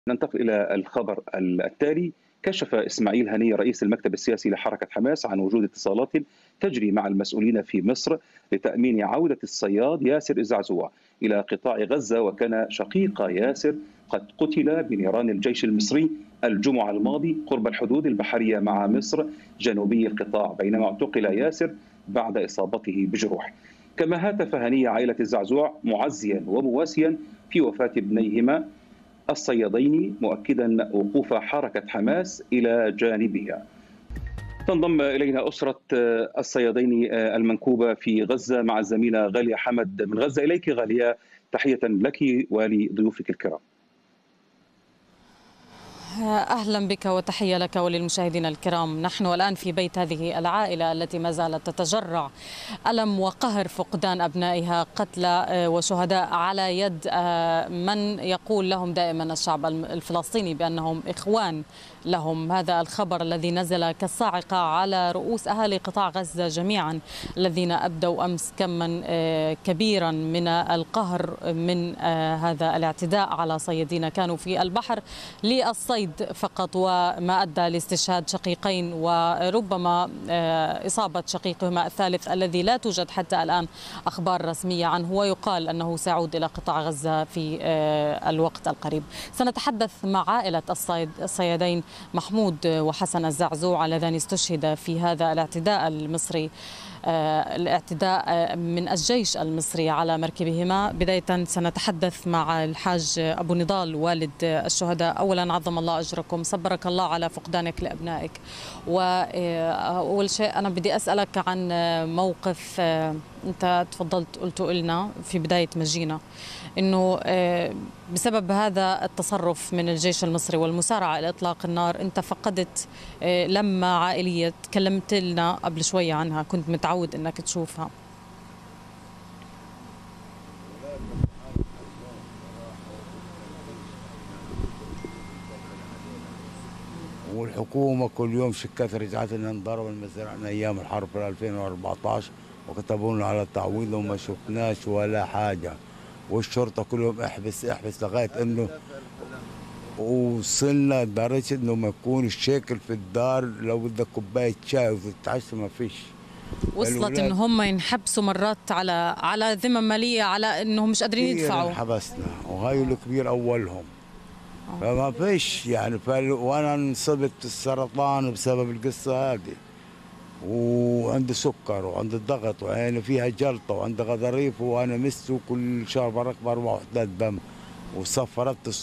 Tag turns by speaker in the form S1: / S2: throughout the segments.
S1: ننتقل إلى الخبر التالي. كشف إسماعيل هنية رئيس المكتب السياسي لحركة حماس عن وجود اتصالات تجري مع المسؤولين في مصر لتأمين عودة الصياد ياسر الزعزوع إلى قطاع غزة، وكان شقيق ياسر قد قتل بنيران الجيش المصري الجمعة الماضي قرب الحدود البحرية مع مصر جنوبي القطاع، بينما اعتقل ياسر بعد إصابته بجروح. كما هاتف هنية عائلة الزعزوع معزيا ومواسيا في وفاة ابنيهما الصيادين، مؤكدا وقوف حركة حماس إلى جانبها. تنضم إلينا أسرة الصيادين المنكوبة في غزة مع الزميلة غالية حمد من غزة. إليك غالية، تحية لك ولضيوفك الكرام.
S2: أهلا بك وتحية لك وللمشاهدين الكرام. نحن الآن في بيت هذه العائلة التي ما زالت تتجرع ألم وقهر فقدان أبنائها قتلى وشهداء على يد من يقول لهم دائما الشعب الفلسطيني بأنهم إخوان لهم. هذا الخبر الذي نزل كالصاعقة على رؤوس أهالي قطاع غزة جميعا، الذين أبدوا أمس كما كبيرا من القهر من هذا الاعتداء على صيادين كانوا في البحر للصيد فقط، وما أدى لاستشهاد شقيقين وربما إصابة شقيقهما الثالث الذي لا توجد حتى الآن أخبار رسمية عنه، ويقال أنه سيعود إلى قطاع غزة في الوقت القريب. سنتحدث مع عائلة الصيادين محمود وحسن الزعزوع اللذان استشهد في هذا الاعتداء المصري، الاعتداء من الجيش المصري على مركبهما. بداية سنتحدث مع الحاج أبو نضال والد الشهداء. أولا عظم الله أجركم، صبرك الله على فقدانك لأبنائك. وأول شيء أنا بدي أسألك عن موقف أنت تفضلت قلت لنا في بداية مجينا أنه بسبب هذا التصرف من الجيش المصري والمسارعة إلى إطلاق النار أنت فقدت لمة عائلية تكلمت لنا قبل شوية عنها، كنت متعود أنك تشوفها.
S3: والحكومة كل يوم شكات رجعت لنا نضرب المزرعة أيام الحرب في 2014 وكتبوا لنا على تعويض وما شفناش ولا حاجة، والشرطة كل يوم احبس احبس لغاية انه وصلنا لدرجة انه ما يكون الشكل في الدار لو بدك كوباية شاي وتتعشى ما فيش.
S2: وصلت ان هم ينحبسوا مرات على ذمم مالية، على انهم مش قادرين يدفعوا.
S3: انحبسنا وهاي الكبير اولهم. فما فيش يعني وانا انصبت السرطان بسبب القصة هذه، وعندي سكر وعندي ضغط وعيني فيها جلطه وعندي غضاريف، وانا مسته كل شهر بركب 4 وحدات دم. وسفرت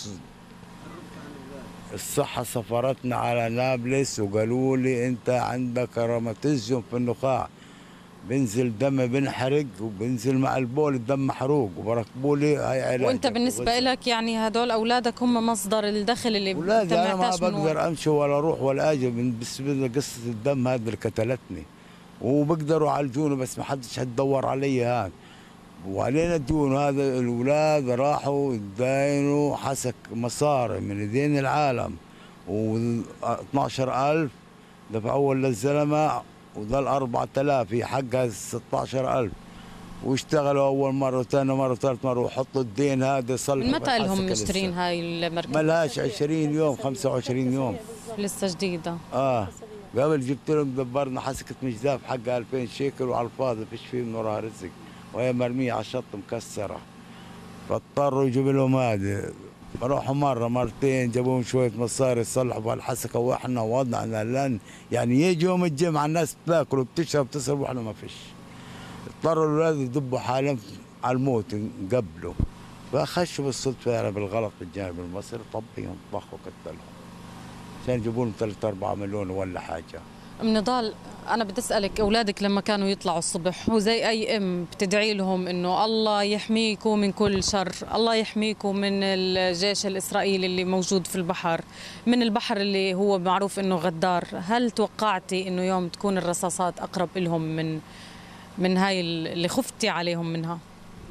S3: الصحه سفرتنا على نابلس وقالوا لي انت عندك روماتيزم في النخاع، بنزل دم بنحرق وبنزل مع البول الدم محروق، وبركبوا لي هاي علاج.
S2: وانت بالنسبه لك يعني هدول اولادك هم مصدر الدخل اللي
S3: اولادي انا ما بقدر امشي ولا اروح ولا اجي بالنسبه قصه الدم هذه اللي قتلتني، وبقدروا يعالجوني بس ما حدش هتدور علي هان وعلينا ديون. هذا الاولاد راحوا يداينوا حسك مصاري من دين العالم، و12000 دفعوا للزلمه وظل 4000 هي حقها 16000، واشتغلوا اول مره وثاني مره وثالث مره وحطوا الدين هذا صلحوا.
S2: من متى لهم مشترين هاي المركبه؟
S3: ما لهاش 20 يوم 25 يوم
S2: لسه جديده.
S3: قبل جبت لهم دبرنا حسكه مجداف حقها 2000 شيكل وعلى الفاضي فيش فيه من وراها رزق، وهي مرميه على الشط مكسره، فاضطروا يجيبوا لهم هذه. بروحوا مره مرتين جابوا لهم شويه مصاري صلحوا بهالحسكه، واحنا وضعنا لن يعني يجي يوم الجمعه الناس بتاكل وبتشرب بتصرف واحنا ما فيش. اضطروا الاولاد يدبوا حالهم على الموت قبله، فخشوا بالصدفه يعني بالغلط بالجانب المصري طبيهم طخوا قتلهم عشان يجيبوا لهم 3-4 مليون ولا حاجه.
S2: ام نضال، انا بدي اسالك، اولادك لما كانوا يطلعوا الصبح وزي اي ام بتدعي لهم انه الله يحميكم من كل شر، الله يحميكم من الجيش الاسرائيلي اللي موجود في البحر، من البحر اللي هو معروف انه غدار، هل توقعتي انه يوم تكون الرصاصات اقرب لهم من هاي اللي خفتي عليهم منها؟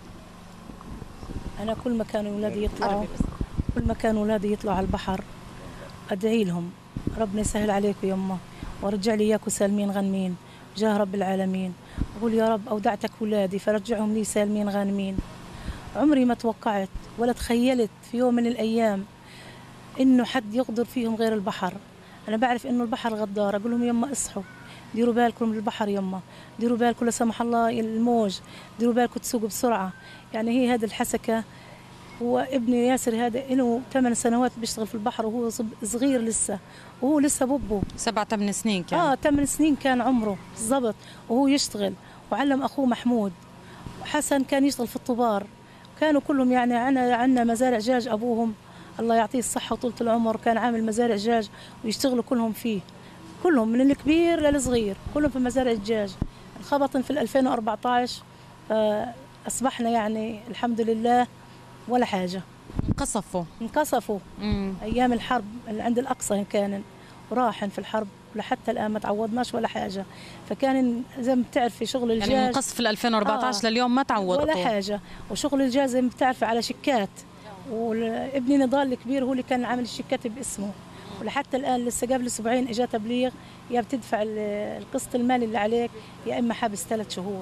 S4: انا كل ما كانوا اولادي يطلعوا على البحر ادعي لهم ربنا يسهل عليكم يمه وارجع لي اياكم سالمين غانمين جاه رب العالمين. اقول يا رب اودعتك اولادي فرجعهم لي سالمين غانمين. عمري ما توقعت ولا تخيلت في يوم من الايام إنه حد يغدر فيهم غير البحر. أنا بعرف إنه البحر غدار، أقول لهم يما اصحوا، ديروا بالكم من البحر يما، ديروا بالكم لا سمح الله الموج، ديروا بالكم تسوقوا بسرعة. يعني هي هذه الحسكة. وابني ياسر هذا له 8 سنوات بيشتغل في البحر وهو صغير لسه، وهو لسه ببه
S2: 7-8 سنين كان.
S4: 8 سنين كان عمره بالضبط وهو يشتغل، وعلم أخوه محمود. وحسن كان يشتغل في الطبار، كانوا كلهم يعني عندنا مزارع دجاج. أبوهم الله يعطيه الصحة وطولة العمر كان عامل مزارع دجاج ويشتغلوا كلهم فيه، كلهم من الكبير للصغير كلهم في مزارع الدجاج. انخبطن في 2014 أصبحنا يعني الحمد لله ولا حاجة. انقصفوا أيام الحرب اللي عند الأقصى كان، وراحن في الحرب ولحتى الآن ما تعوضناش ولا حاجة. فكان زي ما بتعرفي شغل الدجاج
S2: يعني من قصف 2014 لليوم ما تعوضوا
S4: ولا حاجة. وشغل الدجاج زي ما بتعرفي على شيكات، وابني نضال الكبير هو اللي كان عامل الشيكات باسمه. ولحتى الآن لسه قبل أسبوعين إجا تبليغ يا بتدفع القسط المالي اللي عليك يا إما حبس 3 شهور.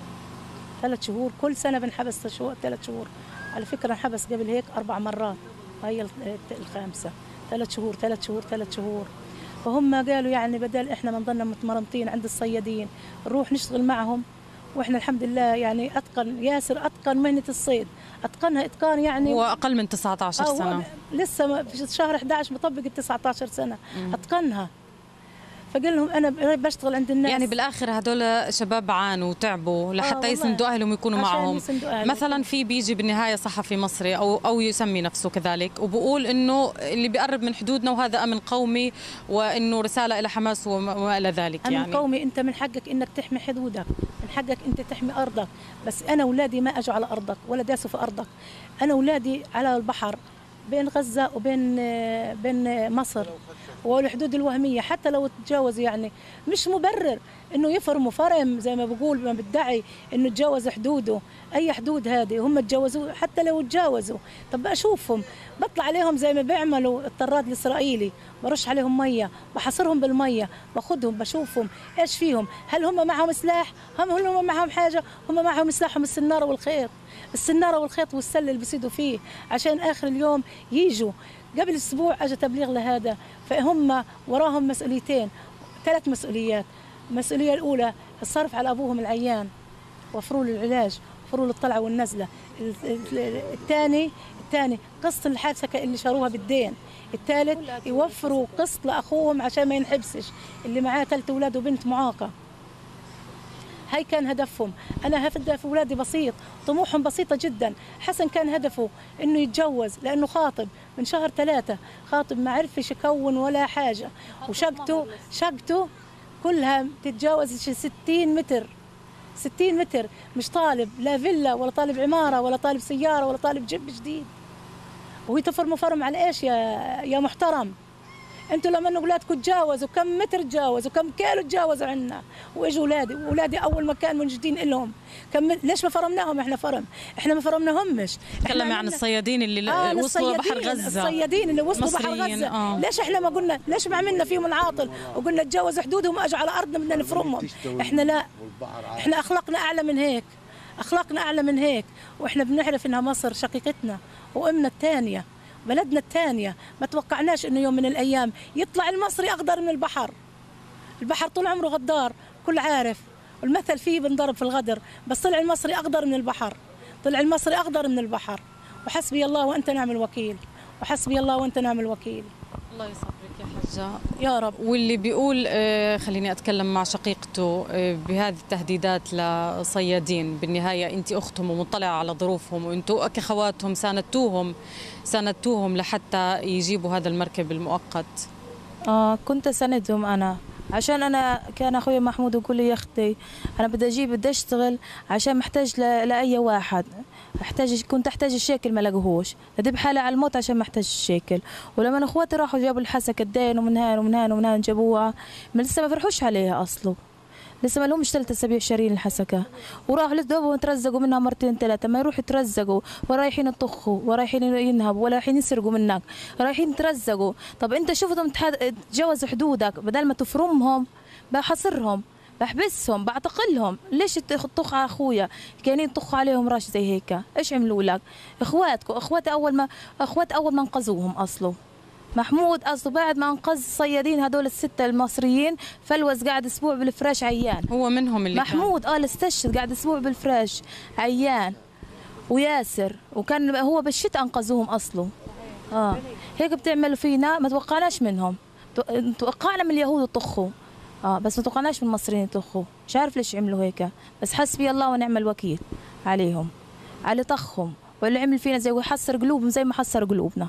S4: 3 شهور كل سنة بنحبس 3 شهور. على فكرة انحبس قبل هيك 4 مرات وهي الخامسة. 3 شهور 3 شهور 3 شهور. فهم قالوا يعني بدل احنا ما نضلنا متمرمطين عند الصيادين نروح نشتغل معهم. واحنا الحمد لله يعني اتقن ياسر، اتقن مهنة الصيد، اتقنها اتقان يعني
S2: هو اقل من 19 سنة
S4: لسه في شهر 11 بطبق ال 19 سنة اتقنها. فقال لهم انا بشتغل عند الناس.
S2: يعني بالاخر هدول شباب عانوا وتعبوا لحتى يسندوا اهلهم يكونوا معهم. مثلا في بيجي بالنهايه صحفي مصري او يسمي نفسه كذلك وبقول انه اللي بيقرب من حدودنا وهذا امن قومي وانه رساله الى حماس وما الى ذلك.
S4: امن
S2: يعني
S4: قومي، انت من حقك انك تحمي حدودك، من حقك انت تحمي ارضك. بس انا اولادي ما اجوا على ارضك ولا داسوا في ارضك. انا اولادي على البحر بين غزة وبين مصر والحدود الوهمية. حتى لو تجاوز يعني مش مبرر انه يفرموا فرم زي ما بقول ما بدعي انه تجاوز حدوده. اي حدود هذه هم تجاوزوا. حتى لو تجاوزوا طب اشوفهم بطلع عليهم زي ما بيعملوا الطراد الاسرائيلي، برش عليهم مية، بحصرهم بالمية، باخذهم بشوفهم ايش فيهم، هل هم معهم سلاح، هم معهم حاجة. هم معهم سلاحهم السنارة والخيط، السنارة والخيط والسل اللي بيصيدوا فيه عشان آخر اليوم يجوا. قبل أسبوع أجى تبليغ لهذا. فهم وراهم مسؤوليتين، 3 مسؤوليات. المسؤولية الأولى الصرف على أبوهم العيان، وفروا له العلاج، وفروا له الطلعة والنزلة. الثاني قسط الحادثة اللي شاروها بالدين. الثالث يوفروا قسط لأخوهم عشان ما ينحبسش اللي معاه 3 أولاد وبنت معاقة. هاي كان هدفهم. أنا هدف أولادي بسيط، طموحهم بسيطة جدا. حسن كان هدفه إنه يتجوز لأنه خاطب من شهر 3، خاطب ما عرفش يكون ولا حاجة. وشقته كلها تتجاوز 60 متر، 60 متر. مش طالب لا فيلا ولا طالب عمارة ولا طالب سيارة ولا طالب جيب جديد. وهي تفرموا فرم على إيش يا محترم؟ انتوا لما اولادكم تجاوزوا كم متر تجاوزوا، كم كيلو تجاوزوا عنا، واجوا اولادي اول ما كان منجدين لهم ليش ما فرمناهم؟ احنا ما فرمناهمش.
S2: تكلمي عن الصيادين اللي وصلوا بحر غزة،
S4: الصيادين اللي وصلوا بحر غزة. ليش احنا ما قلنا؟ ليش ما عملنا فيهم العاطل وقلنا تجاوزوا حدودهم واجوا على ارضنا بدنا نفرمهم؟ احنا لا، احنا اخلاقنا اعلى من هيك، اخلاقنا اعلى من هيك. واحنا بنعرف انها مصر شقيقتنا وامنا الثانيه، بلدنا الثانية. ما توقعناش انه يوم من الايام يطلع المصري اقدر من البحر. البحر طول عمره غدار، كل عارف، والمثل فيه بنضرب في الغدر. بس طلع المصري اقدر من البحر، طلع المصري اقدر من البحر. وحسبي الله وانت نعم الوكيل، وحسبي الله وانت نعم الوكيل.
S2: الله يصبرك يا حجة
S4: يا رب.
S2: واللي بيقول خليني أتكلم مع شقيقته بهذه التهديدات لصيادين، بالنهاية أنت أختهم ومطلعة على ظروفهم وأنتوا كأخواتهم ساندتوهم لحتى يجيبوا هذا المركب المؤقت.
S5: كنت أساندهم أنا، عشان أنا كان أخوي محمود يقول لي يا أختي أنا بدي أشتغل عشان محتاج لأي واحد، كنت أحتاج الشيكل ما لقوهوش، ندب حالي على الموت عشان ما أحتاج الشيكل. ولما إخواتي راحوا جابوا الحسكة الدين ومن هان جابوها، لسه ما فرحوش عليها أصله، لسه ما لهمش 3 أسابيع شارين الحسكة، وراحوا للدوب وترزقوا منها 2 3 ما يروحوا يترزقوا ورايحين يطخوا ورايحين ينهبوا ورايحين يسرقوا منك، رايحين يترزقوا. طب أنت شوفتهم تجاوزوا حدودك، بدل ما تفرمهم بحصرهم، بحبسهم، بعتقلهم. ليش تطخ على اخويا؟ كانين يطخوا عليهم راش زي هيك. ايش عملوا لك؟ اخواتي اول ما انقذوهم اصله، محمود اصله بعد ما انقذ الصيادين هذول الستة المصريين فلوس قاعد اسبوع بالفراش عيان.
S2: هو منهم اللي
S5: محمود قال استشهد قاعد اسبوع بالفراش عيان، وياسر وكان هو بالشتاء انقذوهم اصله. هيك بتعملوا فينا، ما توقعناش منهم، توقعنا من اليهود يطخوا بس ما توقعناش من المصريين يطخوا. مش عارف ليش عملوا هيك، بس حسبي الله ونعم الوكيل عليهم، على طخهم واللي عمل فينا زي ويحسر قلوبهم زي ما حسر قلوبنا.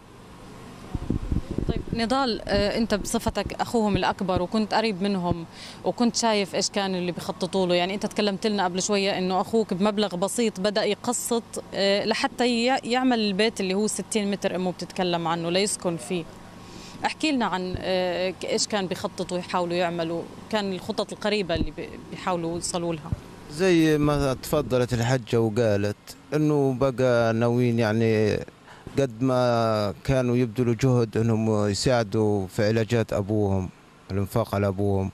S2: طيب نضال، انت بصفتك اخوهم الاكبر وكنت قريب منهم وكنت شايف ايش كان اللي بيخططوا له، يعني انت تكلمت لنا قبل شويه انه اخوك بمبلغ بسيط بدا يقسط لحتى يعمل البيت اللي هو 60 متر امه بتتكلم عنه ليسكن فيه. احكي لنا عن ايش كان بيخططوا يحاولوا يعملوا، كان الخطط القريبه اللي بيحاولوا يوصلوا لها.
S6: زي ما تفضلت الحجه وقالت انه بقى ناويين، يعني قد ما كانوا يبذلوا جهد انهم يساعدوا في علاجات ابوهم، الانفاق على ابوهم،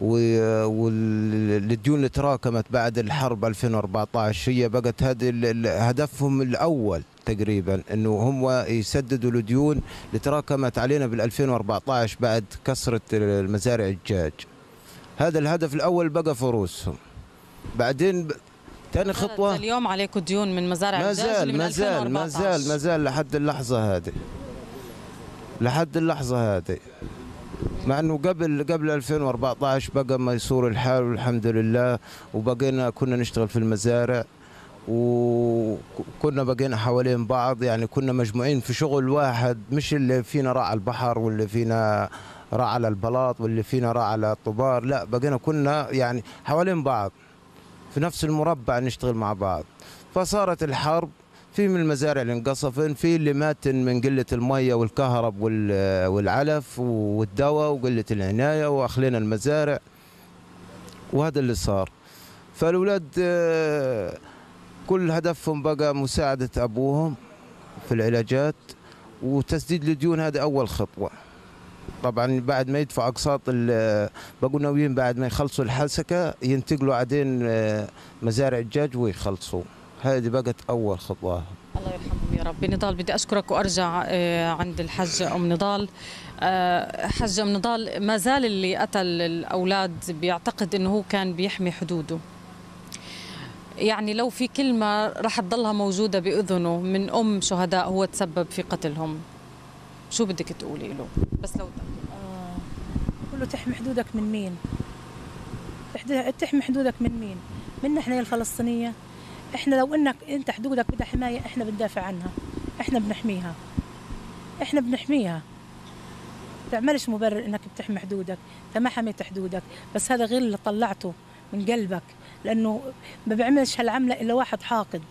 S6: والديون اللي تراكمت بعد الحرب 2014 هي بقت هذه هدفهم الاول تقريبا، انه هم يسددوا الديون اللي تراكمت علينا بال 2014 بعد كسرة المزارع الدجاج. هذا الهدف الاول بقى في رؤوسهم. بعدين ثاني خطوة
S2: اليوم عليكم ديون من مزارع الدجاج اللي من 2014.
S6: ما زال لحد اللحظة هذه، لحد اللحظة هذه، مع انه قبل 2014 بقى ميسور الحال والحمد لله، وبقينا كنا نشتغل في المزارع وكنا بقينا حوالين بعض، يعني كنا مجموعين في شغل واحد، مش اللي فينا راعى البحر واللي فينا راعى على البلاط واللي فينا راعى على الطبار، لا بقينا كنا يعني حوالين بعض في نفس المربع نشتغل مع بعض. فصارت الحرب، في من المزارع اللي انقصفن، في اللي مات من قلة المية والكهرب والعلف والدواء وقلة العناية واخلينا المزارع، وهذا اللي صار. فالأولاد كل هدفهم بقى مساعدة أبوهم في العلاجات وتسديد الديون، هذه أول خطوة. طبعا بعد ما يدفعوا أقساط بقوا ناويين بعد ما يخلصوا الحسكة ينتقلوا بعدين مزارع الدجاج ويخلصوا. هذه بقت أول خطوة.
S2: الله يرحمهم يا رب. نضال بدي أشكرك وأرجع عند الحجة أم نضال. حجة أم نضال، ما زال اللي قتل الأولاد بيعتقد أنه هو كان بيحمي حدوده، يعني لو في كلمة رح تضلها موجودة بأذنه من أم شهداء هو تسبب في قتلهم، شو بدك تقولي له؟ بس لو
S4: كله تحمي حدودك من مين؟ تحمي حدودك من مين؟ منا احنا يا الفلسطينية. احنا لو انك انت حدودك بدها حماية احنا بندافع عنها، احنا بنحميها، احنا بنحميها. تعملش مبرر انك بتحمي حدودك، انت ما حميت حدودك، بس هذا غير اللي طلعته من قلبك، لانه ما بيعملش هالعملة الا واحد حاقد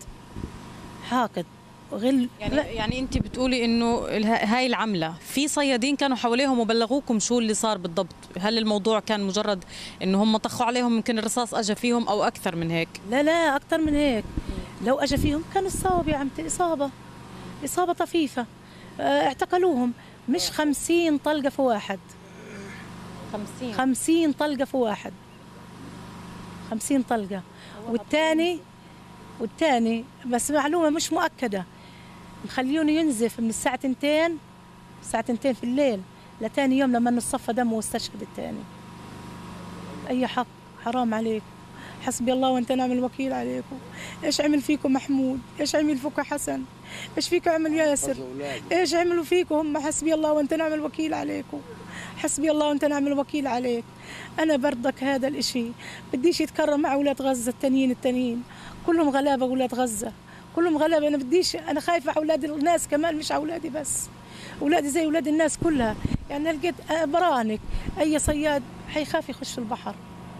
S4: غل.
S2: يعني انت بتقولي انه هاي العمله في صيادين كانوا حواليهم وبلغوكم شو اللي صار بالضبط؟ هل الموضوع كان مجرد انه هم طخوا عليهم يمكن الرصاص اجى فيهم او اكثر من هيك؟
S4: لا اكثر من هيك. لو اجى فيهم كان اصابه يا عمتي، اصابه طفيفه. اعتقلوهم، مش 50 طلقه في واحد. 50 طلقه في واحد، 50 طلقه. والثاني بس معلومه مش مؤكده، مخليونه ينزف من الساعة 2 في الليل لتاني يوم لما نصفى دمه واستشهد الثاني. أي حق، حرام عليكم. حسبي الله وانت نعم الوكيل عليكم. ايش عمل فيكم محمود؟ ايش عمل فيكم حسن؟ ايش فيكم عمل ياسر؟ ايش عملوا فيكم هم؟ حسبي الله وانت نعم الوكيل عليكم. حسبي الله وانت نعم الوكيل عليك. انا برضك هذا الاشي بديش يتكرر مع اولاد غزة التانيين كلهم غلابة، اولاد غزة كلهم غلابة. أنا بديش، أنا خايفة على أولاد الناس كمان، مش على أولادي بس، أولادي زي أولاد الناس كلها. يعني لقيت برانك أي صياد حيخاف يخش البحر،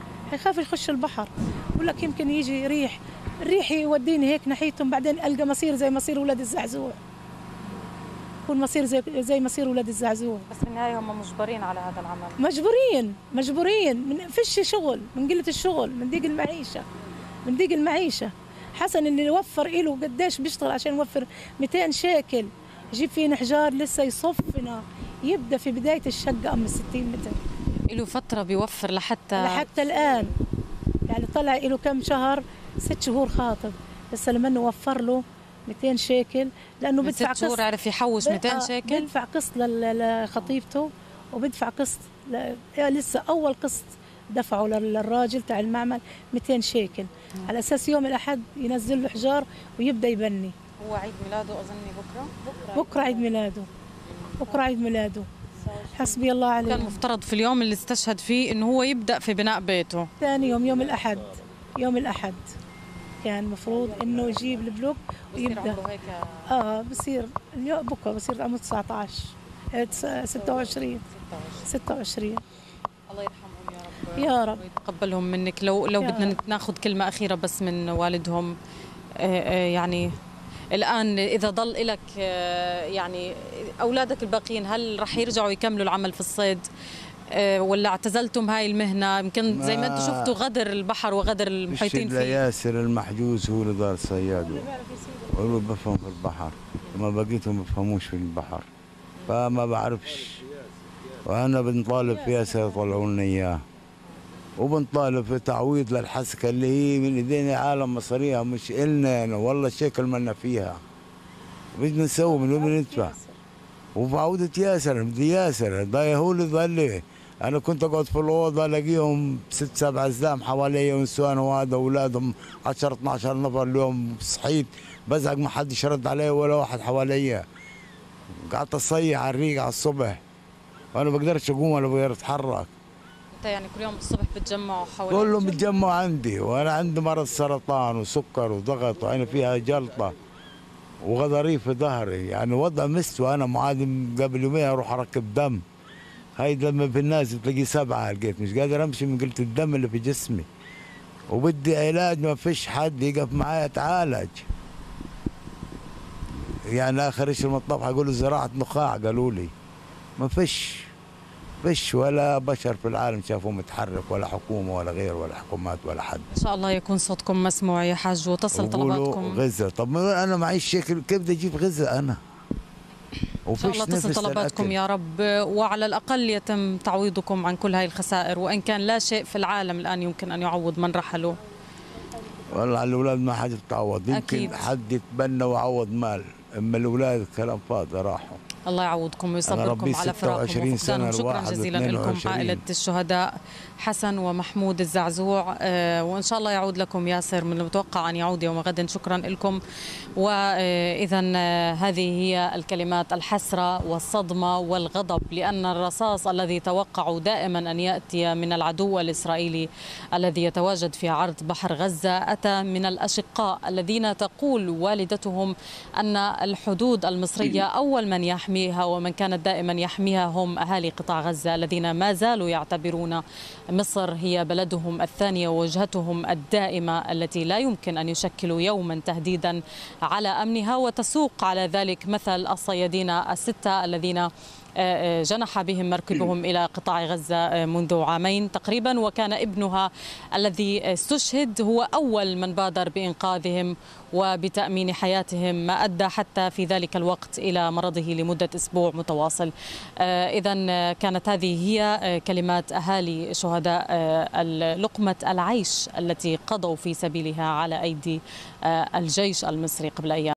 S4: بقول لك يمكن يجي الريح يوديني هيك ناحيتهم، بعدين ألقى مصير زي مصير أولاد الزعزوع، يكون مصير زي مصير أولاد الزعزوع.
S2: بس في النهاية هم مجبرين على هذا العمل،
S4: مجبورين من فيش شغل، من قلة الشغل، من ضيق المعيشة. حسن اللي وفر إله قديش بيشتغل عشان يوفر 200 شيكل يجيب فينا حجار لسه يصفنا، يبدأ في بداية الشقة أم 60 متر.
S2: له فترة بيوفر لحتى
S4: الآن، يعني طلع له كم شهر، 6 شهور خاطب، لسه لما نوفر له 200 شيكل، لانه
S2: من
S4: بدفع
S2: 6 شهور
S4: قسط.
S2: عرف يحوش 200 شيكل.
S4: بدفع قسط لخطيبته، وبدفع قسط لسه اول قسط دفعوا للراجل تاع المعمل 200 شيكل، على اساس يوم الاحد ينزل له حجار ويبدا يبني.
S2: هو عيد ميلاده اظني
S4: بكره عيد ميلاده، بكره عيد ميلاده. حسبي الله عليه.
S2: كان مفترض في اليوم اللي استشهد فيه انه هو يبدا في بناء بيته.
S4: ثاني يوم الأحد، يوم الأحد كان المفروض إنه يجيب البلوك ويبدأ. بصير اليوم بكرة بصير عمره 19 26
S2: الله يرحمهم يا رب.
S4: يا رب
S2: ويتقبلهم منك. لو بدنا ناخذ كلمة أخيرة بس من والدهم، يعني الآن إذا ضل لك يعني أولادك الباقيين، هل رح يرجعوا يكملوا العمل في الصيد ولا اعتزلتم هاي المهنة؟ يمكن زي ما انتم شفتوا غدر البحر وغدر المحيطين فيه.
S3: ياسر المحجوز هو اللي دار صياد، وهو بفهم في البحر، ما بقيتهم ما بفهموش في البحر، فما بعرفش. وانا بنطالب في ياسر يطلعوا لنا اياه، وبنطالب في تعويض للحسكه اللي هي من ايدينا عالم مصاريها، مش النا يعني والله الشكل مالنا فيها. بدنا نسوي من وين ندفع؟ وبعودة ياسر بدي ياسر ده هو اللي ضل. انا كنت اقعد في الاوضه الاقيهم 6 7 زلام حوالي ونسوان وهذا اولادهم 10 12 نفر. اليوم صحيت بزعق ما حدش رد علي ولا واحد حواليا. قعدت اصيح على الريق على الصبح وانا بقدرش اقوم ولا بقدر اتحرك.
S2: انت يعني كل يوم الصبح بتجمعوا حوالي؟
S3: كلهم بتجمعوا عندي، وانا عندي مرض سرطان وسكر وضغط، وانا فيها جلطه وغضاريف في ظهري، يعني وضع مستوى. انا معادم قبل يومين اروح اركب دم، هاي لما في الناس بتلاقي 7 لقيت مش قادر امشي من قله الدم اللي في جسمي، وبدي علاج ما فيش حد يقف معايا اتعالج. يعني اخر شيء المطاف حقولوا زراعه نخاع، قالوا لي ما فيش ولا بشر في العالم شافوه متحرك، ولا حكومه ولا غير ولا حكومات ولا حد.
S2: ان شاء الله يكون صوتكم مسموع يا حاج وتصل طلباتكم.
S3: غزه، طب انا معيش شكل، كيف بدي اجيب غزه انا؟
S2: ان شاء الله تصل طلباتكم يا رب، وعلى الاقل يتم تعويضكم عن كل هاي الخسائر، وان كان لا شيء في العالم الان يمكن ان يعوض من رحلوا.
S3: والله على الاولاد ما حد بتعوض، يمكن أكيد حد يتبنى وعوض مال، اما الاولاد كلام فاضي راحوا.
S2: الله يعوضكم ويصبركم على فراقهم وفقدانهم. شكرا جزيلا لكم عائلة الشهداء حسن ومحمود الزعزوع، وإن شاء الله يعود لكم ياسر، من المتوقع أن يعود يوم غد. شكرا لكم. وإذا هذه هي الكلمات: الحسرة والصدمة والغضب، لأن الرصاص الذي توقعوا دائما أن يأتي من العدو الإسرائيلي الذي يتواجد في عرض بحر غزة أتى من الأشقاء الذين تقول والدتهم أن الحدود المصرية أول من يحميها ومن كانت دائما يحميها هم أهالي قطاع غزة، الذين ما زالوا يعتبرون مصر هي بلدهم الثانية ووجهتهم الدائمة التي لا يمكن أن يشكلوا يوما تهديدا على أمنها. وتسوق على ذلك مثل الصيادين الستة الذين جنح بهم مركبهم إلى قطاع غزة منذ عامين تقريبا، وكان ابنها الذي استشهد هو أول من بادر بإنقاذهم وبتأمين حياتهم، ما أدى حتى في ذلك الوقت إلى مرضه لمدة أسبوع متواصل. إذا كانت هذه هي كلمات أهالي شهداء لقمة العيش التي قضوا في سبيلها على أيدي الجيش المصري قبل أيام.